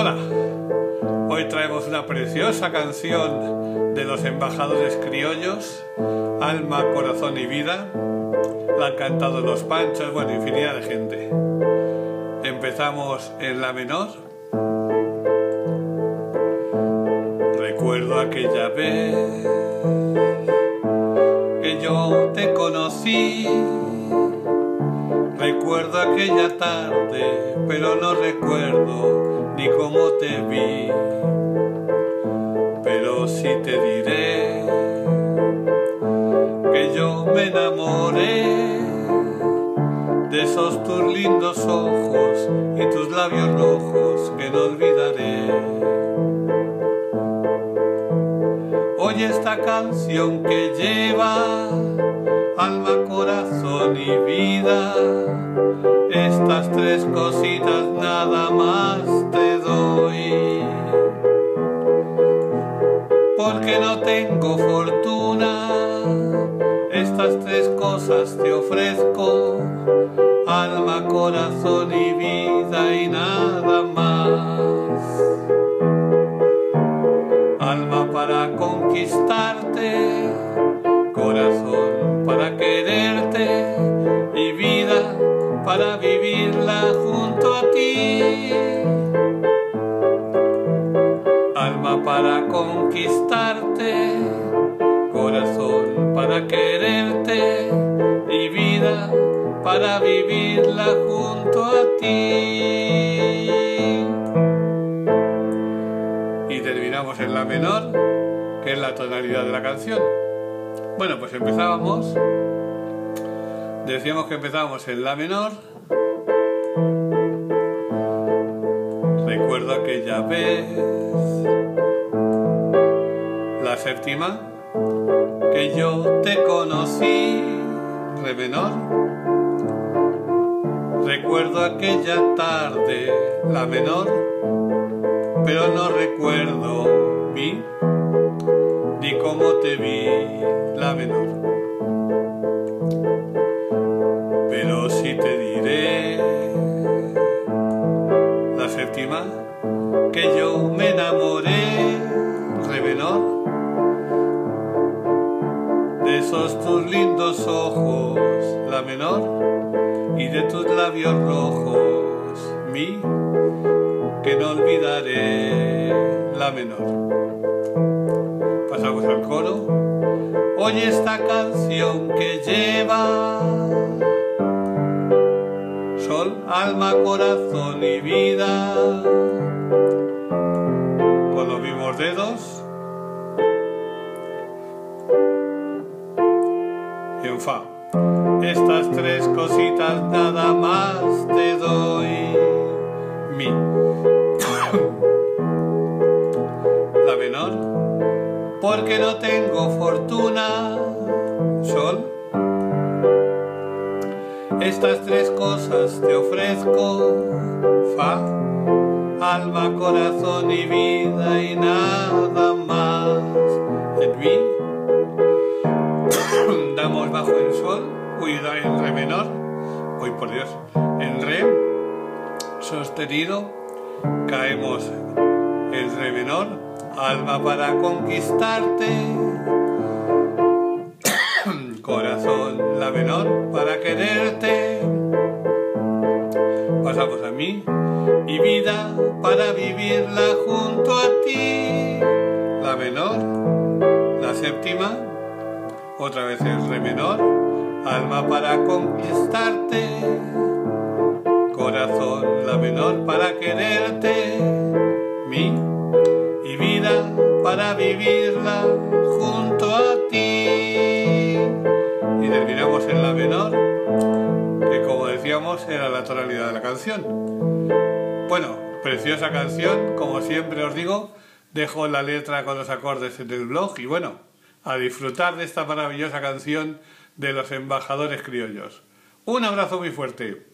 Hola, hoy traemos una preciosa canción de los embajadores criollos, Alma, Corazón y Vida. La han cantado los Panchos, bueno, infinidad de gente. Empezamos en la menor. Recuerdo aquella vez que yo te conocí. Recuerdo aquella tarde, pero no recuerdo ni cómo te vi. Pero sí te diré que yo me enamoré de esos tus lindos ojos y tus labios rojos que no olvidaré. Oye esta canción que lleva alma, corazón y vida, estas tres cositas nada más te doy. Porque no tengo fortuna, estas tres cosas te ofrezco, alma, corazón y vida y nada más. Alma para conquistarte, corazón para quererte y vida para vivirla junto a ti. Alma para conquistarte, corazón para quererte y vida para vivirla junto a ti. Y terminamos en la menor, que es la tonalidad de la canción. Bueno, pues empezábamos, decíamos que empezábamos en la menor. Recuerdo aquella vez, la séptima, que yo te conocí, re menor. Recuerdo aquella tarde, la menor, pero no recuerdo ni cómo te vi, la menor. Pero sí te diré, la séptima, que yo me enamoré, re menor, de esos tus lindos ojos, la menor, y de tus labios rojos, que no olvidaré, la menor. Pasamos al coro. Oye esta canción que lleva sol, alma, corazón y vida, con los mismos dedos, y en fa. Estas tres cositas nada más te doy, mi. La menor, porque no tengo fortuna, sol. Estas tres cosas te ofrezco, fa, alma, corazón y vida y nada más, en mi. Damos bajo en sol, en re menor, uy por Dios, en re, sostenido, caemos en re menor, alma para conquistarte, corazón, la menor, para quererte, pasamos a mí, y vida para vivirla junto a ti, la menor, la séptima, otra vez el re menor, alma para conquistarte, corazón, la menor, para quererte, mi, y vida para vivirla junto a ti. Y terminamos en la menor, que como decíamos era la tonalidad de la canción. Bueno, preciosa canción, como siempre os digo, dejo la letra con los acordes en el blog y bueno, a disfrutar de esta maravillosa canción de los embajadores criollos. Un abrazo muy fuerte.